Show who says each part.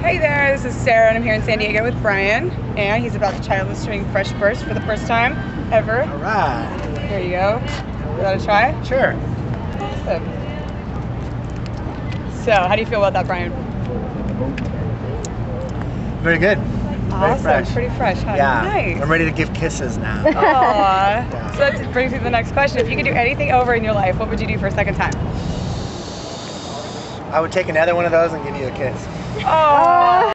Speaker 1: Hey there, this is Sarah and I'm here in San Diego with Brian, and he's about to try Listerine FreshBurst for the first time ever.
Speaker 2: Alright.
Speaker 1: Here you go. You want to try?
Speaker 2: Sure.
Speaker 1: Awesome. So, how do you feel about that, Brian?
Speaker 2: Very good.
Speaker 1: Awesome.
Speaker 2: Very fresh.
Speaker 1: Pretty fresh, huh?
Speaker 2: Yeah.
Speaker 1: Nice.
Speaker 2: I'm ready to give kisses now.
Speaker 1: Aww.
Speaker 2: Yeah.
Speaker 1: So that brings me to the next question. If you could do anything over in your life, what would you do for a second time?
Speaker 2: I would take another one of those and give you a kiss.
Speaker 1: Aww.